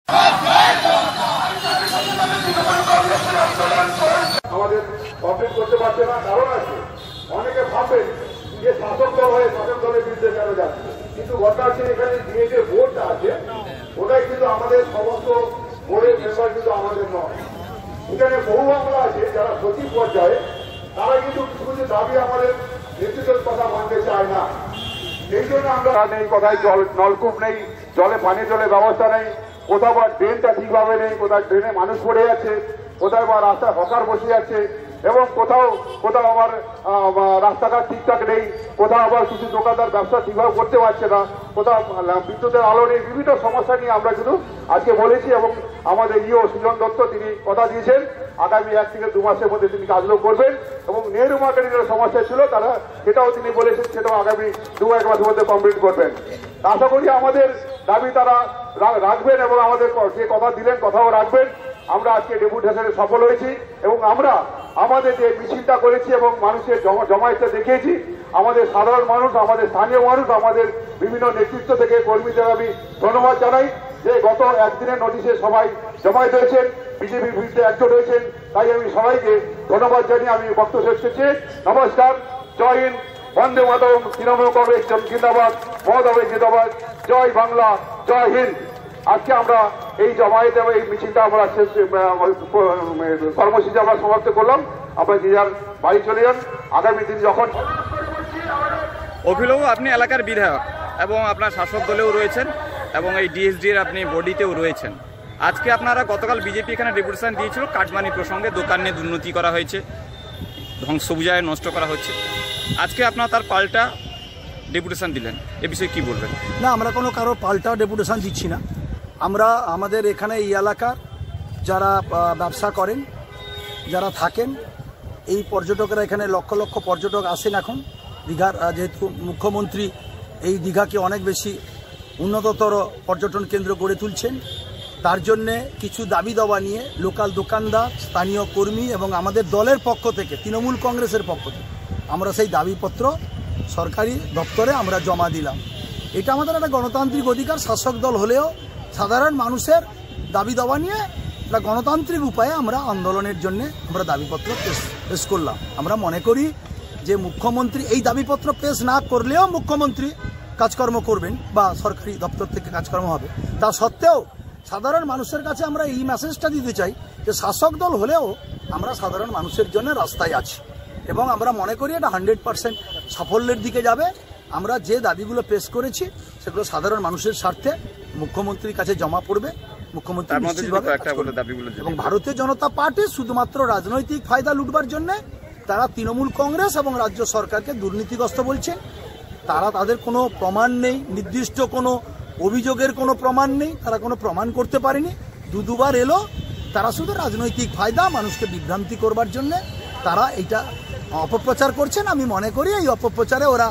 আমাদের কমপ্লিট করতে পারছে না, কারণ আছে অনেকে ভাববেন যে শাসক দল হয়ে শাসক দলের বিরুদ্ধে কেন যাচ্ছে, কিন্তু ঘটনা হচ্ছে এখানে যে বোর্ডটা আছে ওটাই কিন্তু আমাদের সমস্ত বোর্ডের মেম্বার কিন্তু আমাদের নয়। এখানে বহু মামলা আছে যারা সচিব পর্যায়ে, তারা কিন্তু কিছু কিছু দাবি আমাদের নেতৃত্বের কথা মানতে চায় না। এই জন্য আমরা নেই, কোথায় জল নলকূপ নেই, জলে পানীয় জলের ব্যবস্থা নেই, কোথাও বা ড্রেনটা ঠিকভাবে নেই, কোথাও ড্রেনে মানুষ পড়ে যাচ্ছে, কোথাও বা রাস্তায় হকার বসে যাচ্ছে, এবং কোথাও কোথাও আবার রাস্তাঘাট ঠিকঠাক নেই, কোথাও আবার কিছু দোকানদার ব্যবসা ঠিকভাবে করতে পারছে না, কোথাও বিদ্যুতের আলো নেই। বিভিন্ন সমস্যা নিয়ে আমরা কিন্তু আজকে বলেছি, এবং আমাদের ইও সুজন দত্ত তিনি কথা দিয়েছেন আগামী 1 থেকে 2 মাসের মধ্যে তিনি কাজগুলো করবেন, এবং নেহরু মার্কেটের যে সমস্যা ছিল তারা সেটাও তিনি বলেছেন সেটাও আগামী 2-1 মাসের মধ্যে কমপ্লিট করবেন। আশা করি আমাদের দাবি তারা রাখবেন এবং আমাদের যে কথা দিলেন কথাও রাখবেন। আমরা আজকে ডেপুটেশনে সফল হয়েছি, এবং আমরা আমাদের যে মিছিলটা করেছি এবং মানুষের জমায়েতটা দেখিয়েছি, আমাদের সাধারণ মানুষ, আমাদের স্থানীয় মানুষ, আমাদের বিভিন্ন নেতৃত্ব থেকে কর্মীদের আমি ধন্যবাদ জানাই যে গত একদিনের নোটিশে সবাই জমায়েত হয়েছেন, বিজেপির বিরুদ্ধে একজোট হয়েছেন। তাই আমি সবাইকে ধন্যবাদ জানিয়ে আমি বক্তব্য শেষ করছি। নমস্কার, জয় হিন্দ, বন্দে মাতরম, তৃণমূল কংগ্রেস জিন্দাবাদ, মমতা জিন্দাবাদ, জয় বাংলা, জয় হিন্দ। আজকে আমরা এই জমায়েত এবং এই মিছিলটা আমরা কর্মসূচি আমরা সমাপ্ত করলাম। আমরা যে যার বাড়ি চলে যান। আগামী দিন যখন অভিনব, আপনি এলাকার বিধায়ক এবং আপনার শাসক দলেও রয়েছেন এবং এই ডিএসডির আপনি বডিতেও রয়েছেন। আজকে আপনারা গতকাল বিজেপি এখানে ডেপুটেশন দিয়েছিল কাটমানি প্রসঙ্গে, দোকান নিয়ে দুর্নীতি করা হয়েছে, ধ্বংসবুজায় নষ্ট করা হচ্ছে। আজকে আপনারা তার পাল্টা ডেপুটেশন দিলেন, এ বিষয়ে কি বলবেন? না, আমরা কোনো কারোর পাল্টা ডেপুটেশন দিচ্ছি না। আমরা আমাদের এখানে এই এলাকার যারা ব্যবসা করেন, যারা থাকেন, এই পর্যটকরা এখানে লক্ষ লক্ষ পর্যটক আসেন এখন দীঘার, যেহেতু মুখ্যমন্ত্রী এই দীঘাকে অনেক বেশি উন্নততর পর্যটন কেন্দ্র গড়ে তুলছেন, তার জন্যে কিছু দাবি দাওয়া নিয়ে লোকাল দোকানদার, স্থানীয় কর্মী এবং আমাদের দলের পক্ষ থেকে, তৃণমূল কংগ্রেসের পক্ষ থেকে আমরা সেই দাবিপত্র সরকারি দপ্তরে আমরা জমা দিলাম। এটা আমাদের একটা গণতান্ত্রিক অধিকার। শাসক দল হলেও সাধারণ মানুষের দাবি দাওয়া নিয়ে একটা গণতান্ত্রিক উপায়ে আমরা আন্দোলনের জন্য আমরা দাবিপত্র পেশ করলাম। আমরা মনে করি যে মুখ্যমন্ত্রী এই দাবিপত্র পেশ না করলেও মুখ্যমন্ত্রী কাজকর্ম করবেন বা সরকারি দপ্তর থেকে কাজকর্ম হবে। তা সত্ত্বেও সাধারণ মানুষের কাছে আমরা এই মেসেজটা দিতে চাই যে শাসক দল হলেও আমরা সাধারণ মানুষের জন্য রাস্তায় আছি, এবং আমরা মনে করি এটা 100% সাফল্যের দিকে যাবে। আমরা যে দাবিগুলো পেশ করেছি সেগুলো সাধারণ মানুষের স্বার্থে মুখ্যমন্ত্রীর কাছে জমা পড়বে। মুখ্যমন্ত্রী এবং ভারতীয় জনতা পার্টি শুধুমাত্র রাজনৈতিক ফায়দা লুটবার জন্য তারা তৃণমূল কংগ্রেস এবং রাজ্য সরকারকে দুর্নীতিগ্রস্ত বলছে। তারা তাদের কোনো প্রমাণ নেই, নির্দিষ্ট কোনো অভিযোগের কোনো প্রমাণ নেই, তারা কোনো প্রমাণ করতে পারেনি। দুবার এলো, তারা শুধু রাজনৈতিক ফায়দা, মানুষকে বিভ্রান্তি করবার জন্য তারা এইটা অপপ্রচার করছেন। আমি মনে করি এই অপপ্রচারে ওরা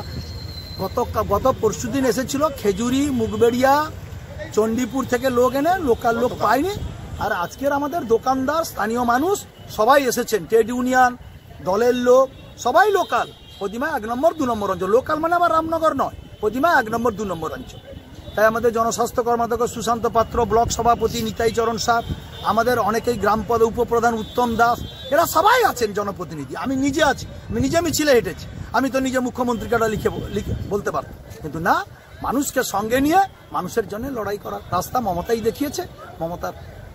গত পরশুদিন এসেছিল খেজুরি, মুগবেড়িয়া, চণ্ডীপুর থেকে লোক এনে, লোকাল লোক পায়নি। আর আজকের আমাদের দোকানদার, স্থানীয় মানুষ সবাই এসেছেন, ট্রেড ইউনিয়ন, দলের লোক সবাই লোকাল। প্রতিমা 1 নম্বর 2 নম্বর অঞ্চল, লোকাল মানে আবার রামনগর নয়, প্রতিমা 1 নম্বর 2 নম্বর অঞ্চল। তাই আমাদের জনস্বাস্থ্য কর্মাধ্যক্ষ সুশান্ত পাত্র, ব্লক সভাপতি নিতাই চরণ সাহ, আমাদের অনেকেই গ্রাম পদে উপপ্রধান উত্তম দাস, এরা সবাই আছেন জনপ্রতিনিধি। আমি নিজে আছি, আমি নিজে মিছিলে হেঁটেছি। আমি তো নিজে মুখ্যমন্ত্রীকে লিখে বলতে পারতাম, কিন্তু না, মানুষকে সঙ্গে নিয়ে মানুষের জন্য লড়াই করার রাস্তা মমতাই দেখিয়েছে। মমতার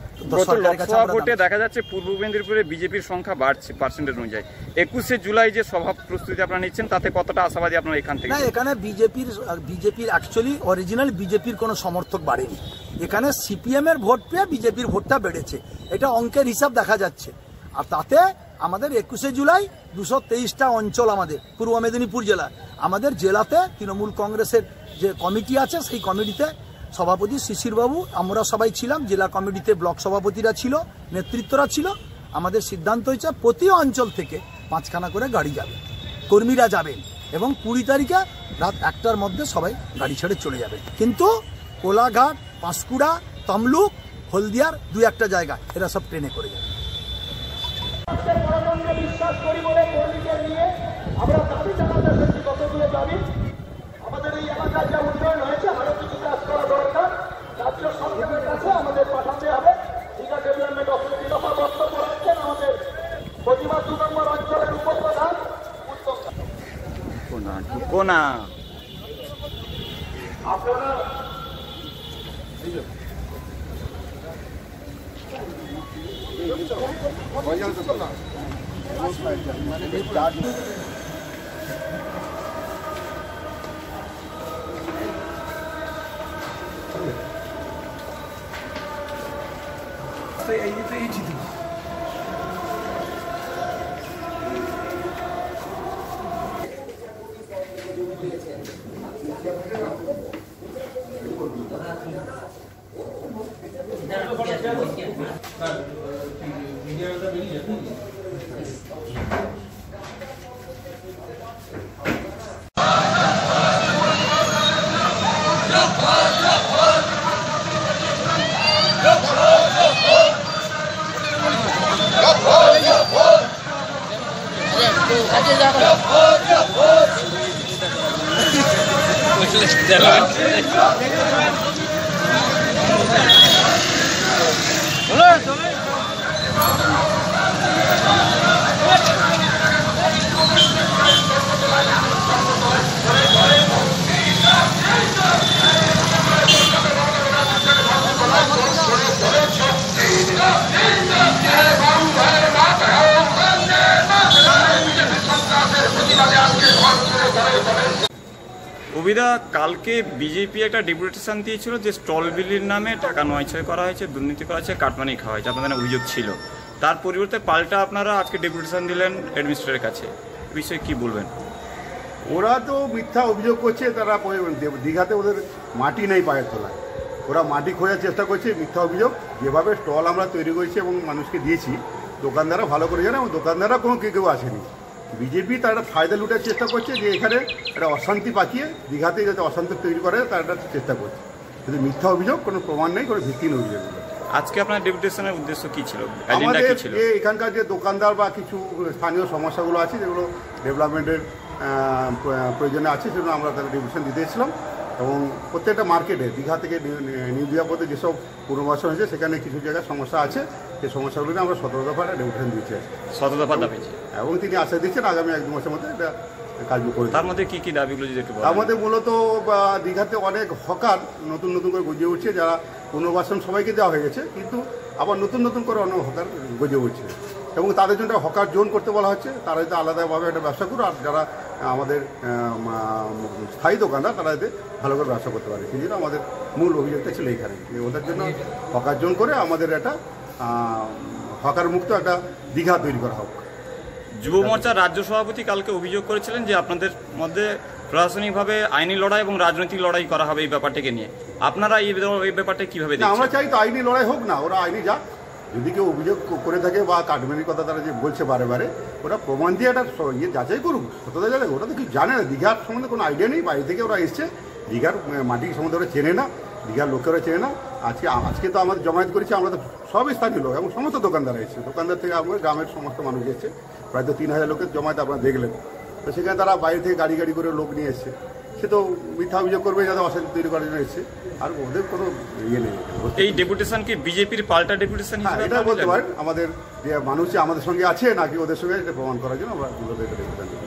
ভোটে দেখা যাচ্ছে পূর্ব মেদিনীপুরে বিজেপির সংখ্যা বাড়ছে পার্সেন্টেজ অনুযায়ী। 21শে জুলাই যে সভা প্রস্তুতি আপনারা নিচ্ছেন তাতে কতটা আশাবাদী আপনারা এখান থেকে? না, এখানে বিজেপির অ্যাকচুয়ালি অরিজিনাল বিজেপির কোনো সমর্থক বাড়েনি। এখানে সিপিএম এর ভোট পেয়ে বিজেপির ভোটটা বেড়েছে, এটা অঙ্কের হিসাব দেখা যাচ্ছে। আর তাতে আমাদের 21শে জুলাই 223টা অঞ্চল, আমাদের পূর্ব মেদিনীপুর জেলা, আমাদের জেলাতে তৃণমূল কংগ্রেসের যে কমিটি আছে সেই কমিটিতে সভাপতি শিশিরবাবু, আমরা সবাই ছিলাম, জেলা কমিটিতে ব্লক সভাপতিরা ছিল, নেতৃত্বরা ছিল। আমাদের সিদ্ধান্ত হয়েছে প্রতি অঞ্চল থেকে 5খানা করে গাড়ি যাবে, কর্মীরা যাবেন, এবং 20 তারিখে রাত 1টার মধ্যে সবাই গাড়ি ছেড়ে চলে যাবে। কিন্তু কোলাঘাট, পাঁশকুড়া, তমলুক, হলদিয়ার 2-1টা জায়গা এরা সব ট্রেনে করে যাবে। বিশ্বাস করি বলে কর্মীদের নিয়ে আমরা দাবি জানাতে এসেছি। কতগুলো দাবি আমাদের এই এলাকায় যা উন্নয়ন হয়েছে আরো কিছু কাজ করা দরকার। রাজ্য সরকারের কাছে আমাদের পাঠাতে ঢোকো না। আপনারা অভিদা, কালকে বিজেপি একটা ডেপুটেশন দিয়েছিল যে স্টল বিলির নামে টাকা নয়ছয় করা হয়েছে, দুর্নীতি করা হয়েছে, কাটমানি খাওয়া হয়েছে, আপনাদের অভিযোগ ছিল। তার পরিবর্তে পাল্টা আপনারা আজকে ডেপুটেশন দিলেন অ্যাডমিনিস্ট্রেটরের কাছে, বিষয়ে কি বলবেন? ওরা তো মিথ্যা অভিযোগ করছে, তারা দীঘাতে ওদের মাটি নেই পায়ের তলায়, ওরা মাটি খোঁজার চেষ্টা করছে, মিথ্যা অভিযোগ। যেভাবে স্টল আমরা তৈরি করেছি এবং মানুষকে দিয়েছি, দোকানদাররা ভালো করে জানে এবং দোকানদাররা কোনো কেউ আসেনি। বিজেপি তার একটা ফায়দা লুটার চেষ্টা করছে, যে এখানে একটা অশান্তি পাকিয়ে দীঘাতে যাতে অশান্তি তৈরি করে তার একটা চেষ্টা করছে। কিন্তু মিথ্যা অভিযোগ, কোনো প্রমাণ নেই, কোনো ভিত্তিহীন অভিযোগ। আজকে আপনার ডেপুটেশনের উদ্দেশ্য কি ছিল, এজেন্ডা আমাদের কি ছিল? যে এখানকার যে দোকানদার বা কিছু স্থানীয় সমস্যাগুলো আছে যেগুলো ডেভেলপমেন্টের প্রয়োজনে আছে, সেগুলো আমরা তাদের ডেপুটেশন দিতে এসেছিলাম। এবং প্রত্যেকটা মার্কেটে দীঘা থেকে নিউ দীঘা পথে যেসব পুনর্বাসন হয়েছে সেখানে কিছু জায়গায় সমস্যা আছে, সেই সমস্যাগুলো নিয়ে আমরা 17 দফা ডেপুটেশন দিচ্ছি। 17 দফা দাবি, এবং তিনি আশা দিচ্ছেন আগামী 1-2 মাসের মধ্যে এটা কার্যকর করে। তার মধ্যে কি কি দাবিগুলো যদি একটু বলেন? তার মধ্যে মূলত দীঘাতে অনেক হকার নতুন নতুন করে গজে উঠছে, যারা পুনর্বাসন সবাইকে দেওয়া হয়ে গেছে, কিন্তু আবার নতুন নতুন করে অনেক হকার গজে উঠছে এবং তাদের জন্য হকার জোন করতে বলা হচ্ছে। তারা যাতে আলাদাভাবে একটা ব্যবসা করুক, আর যারা আমাদের স্থায়ী দোকানদার তারা যাতে ভালো করে ব্যবসা করতে পারে। সেই জন্য আমাদের মূল অভিযোগটা ছিল এইখানে, যে ওদের জন্য হকার জোন করে আমাদের একটা হকার মুক্ত একটা দীঘা তৈরি করা হোক। যুব মোর্চার রাজ্য সভাপতি কালকে অভিযোগ করেছিলেন যে আপনাদের মধ্যে প্রশাসনিকভাবে আইনি লড়াই এবং রাজনৈতিক লড়াই করা হবে এই ব্যাপারটাকে নিয়ে। আপনারা এই ব্যাপারটা কিভাবে দেখছেন? আমরা চাই তো আইনি লড়াই হোক না, ওরা আইনি যাক। যদি কেউ অভিযোগ করে থাকে বা কাটমানির কথা তারা যে বলছে বারে বারে, ওরা প্রমাণ দিয়ে একটা ইয়ে যাচাই করুক, সত্যতা যাচাই। ওরা তো কিছু জানে না, দীঘার সম্বন্ধে কোনো আইডিয়া নেই, বাইরে থেকে ওরা এসছে, দীঘার মাটির সম্বন্ধে ওরা চেনে না, দীঘার লোকেরা চেনে না। আজকে তো আমাদের জমায়েত করেছি, আমরা তো সব স্থানীয় লোক এবং সমস্ত দোকানদার এসেছে, দোকানদার থেকে আমার গ্রামের সমস্ত মানুষ এসছে, প্রায় তো 3000 লোকের জমায়েত আপনারা দেখলেন। তো সেখানে তারা বাইরে থেকে গাড়ি গাড়ি করে লোক নিয়ে এসছে, সে তো মিথ্যা অভিযোগ করবে যাতে অশান্তি তৈরি করার জন্য এসছে, আর ওদের কোনো ইয়ে নেই। এই ডেপুটেশন কি বিজেপির পাল্টা ডেপুটেশন? হ্যাঁ, এটা বলতে পারেন। আমাদের যে মানুষ আমাদের সঙ্গে আছে নাকি ওদের সঙ্গে এটা প্রমাণ করার জন্য আমরা ডেপুটেশন